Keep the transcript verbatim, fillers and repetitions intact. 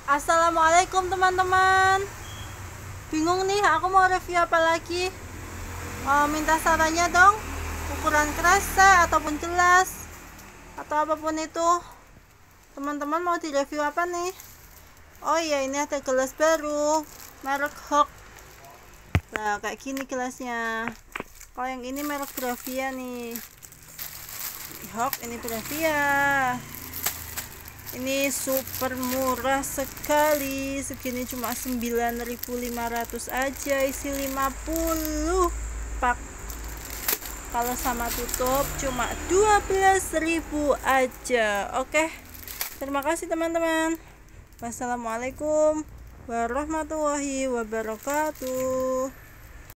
Assalamualaikum teman-teman. Bingung nih aku mau review apa lagi. uh, Minta sarannya dong. Ukuran kerasa ataupun gelas atau apapun itu. Teman-teman mau di review apa nih? Oh iya, ini ada gelas baru merek Hawk. Nah kayak gini gelasnya. Kalau yang ini merek Bravia nih. Hawk ini Bravia. Ini super murah sekali, segini cuma sembilan ribu lima ratus aja, isi lima puluh pak. Kalau sama tutup cuma dua belas ribu aja. Oke, terima kasih teman-teman. Wassalamualaikum warahmatullahi wabarakatuh.